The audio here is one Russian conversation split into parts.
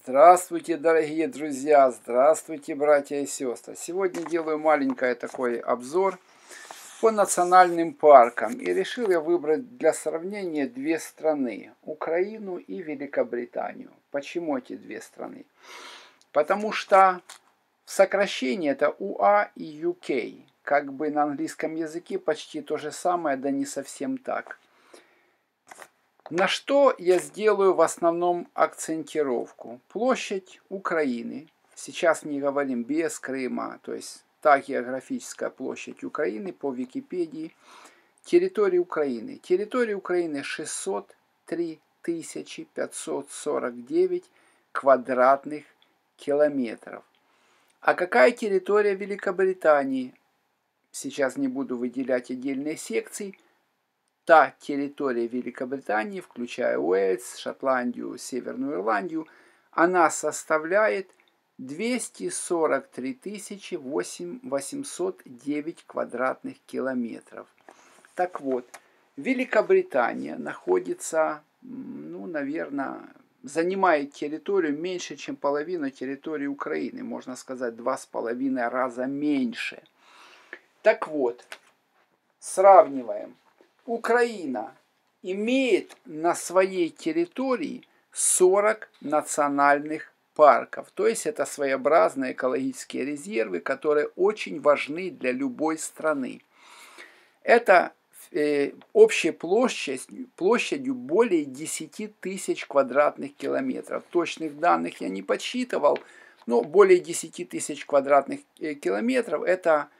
Здравствуйте, дорогие друзья! Здравствуйте, братья и сестры! Сегодня делаю маленький такой обзор по национальным паркам. И решил я выбрать для сравнения две страны. Украину и Великобританию. Почему эти две страны? Потому что сокращение это УА и UK. Как бы на английском языке почти то же самое, да не совсем так. На что я сделаю в основном акцентировку? Площадь Украины. Сейчас не говорим без Крыма, то есть та географическая площадь Украины по Википедии. Территория Украины. Территория Украины 603 549 квадратных километров. А какая территория Великобритании? Сейчас не буду выделять отдельные секции. Та территория Великобритании, включая Уэльс, Шотландию, Северную Ирландию, она составляет 243 809 квадратных километров. Так вот, Великобритания находится, наверное, занимает территорию меньше, чем половину территории Украины. Можно сказать, 2,5 раза меньше. Так вот, сравниваем. Украина имеет на своей территории 40 национальных парков. То есть это своеобразные экологические резервы, которые очень важны для любой страны. Это общей площадью более 10 тысяч квадратных километров. Точных данных я не подсчитывал, но более 10 тысяч квадратных километров это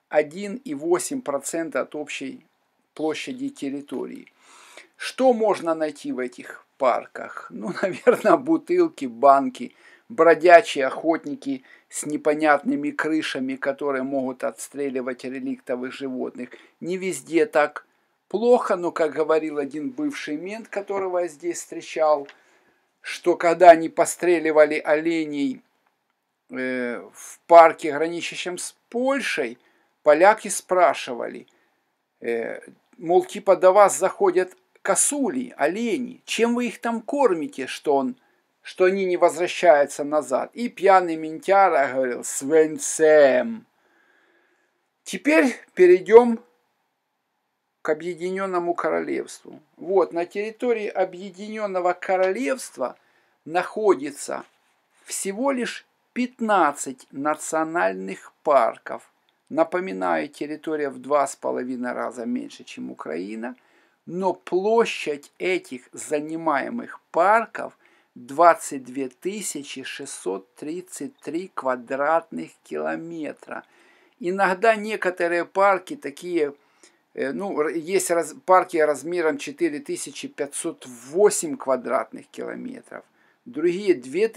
1,8% от общей площади территории. Что можно найти в этих парках? Наверное, бутылки, банки, бродячие охотники с непонятными крышами, которые могут отстреливать реликтовых животных. Не везде так плохо, но, как говорил один бывший мент, которого я здесь встречал, что когда они постреливали оленей в парке, граничащем с Польшей, поляки спрашивали, мол, типа до вас заходят косули, олени, чем вы их там кормите, что они не возвращаются назад? И пьяный ментяра говорил: свинцем. Теперь перейдем к Объединенному Королевству. Вот, на территории Объединенного Королевства находится всего лишь 15 национальных парков. Напоминаю, территория в 2,5 раза меньше, чем Украина, но площадь этих занимаемых парков 22 633 квадратных километра. Иногда некоторые парки такие, есть парки размером 4508 квадратных километров, другие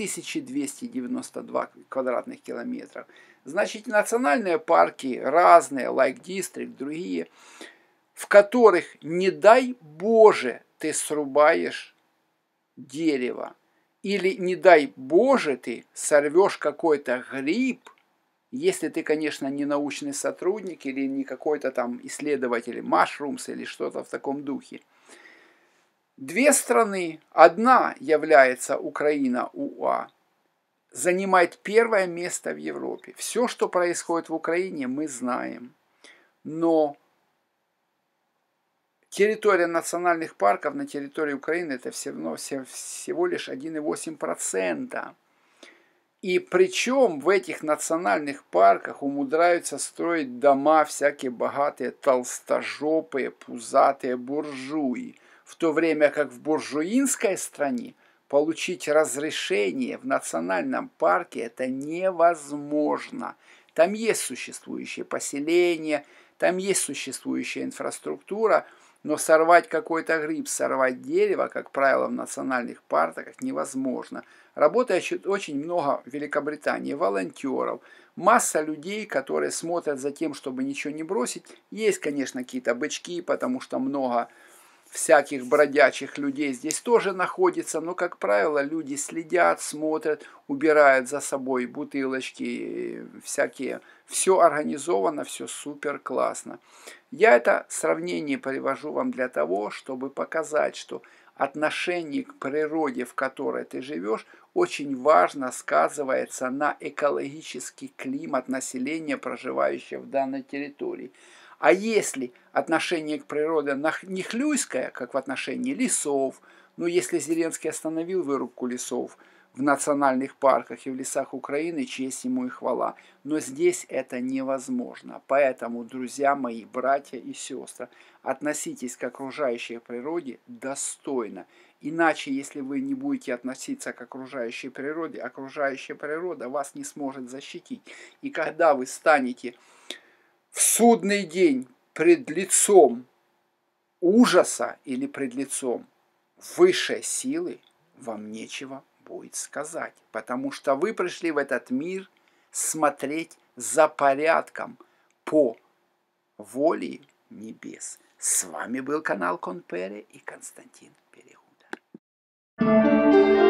2292 квадратных километров. Значит, национальные парки разные, Lake District, другие, в которых, не дай Боже, ты срубаешь дерево, или, не дай Боже, ты сорвешь какой-то гриб, если ты, конечно, не научный сотрудник или не какой-то там исследователь mushrooms или что-то в таком духе. Две страны, одна является Украина, УА, занимает первое место в Европе. Все, что происходит в Украине, мы знаем. Но территория национальных парков на территории Украины это всего лишь 1,8%. И причем в этих национальных парках умудряются строить дома всякие богатые, толстожопые, пузатые буржуи. В то время как в буржуинской стране получить разрешение в национальном парке это невозможно. Там есть существующие поселения, там есть существующая инфраструктура, но сорвать какой-то гриб, сорвать дерево, как правило, в национальных парках невозможно. Работает очень много в Великобритании волонтеров, масса людей, которые смотрят за тем, чтобы ничего не бросить. Есть, конечно, какие-то бычки, потому что много всяких бродячих людей здесь тоже находится, но, как правило, люди следят, смотрят, убирают за собой бутылочки, всякие. Все организовано, все супер классно. Я это сравнение привожу вам для того, чтобы показать, что отношение к природе, в которой ты живешь, очень важно сказывается на экологический климат населения, проживающего в данной территории. А если отношение к природе нехлюйское, как в отношении лесов, ну если Зеленский остановил вырубку лесов в национальных парках и в лесах Украины, честь ему и хвала. Но здесь это невозможно. Поэтому, друзья мои, братья и сестры, относитесь к окружающей природе достойно. Иначе, если вы не будете относиться к окружающей природе, окружающая природа вас не сможет защитить. И когда вы станете в судный день пред лицом ужаса или пред лицом высшей силы, вам нечего будет сказать, потому что вы пришли в этот мир смотреть за порядком по воле небес. С вами был канал Конпери и Константин Перегуда.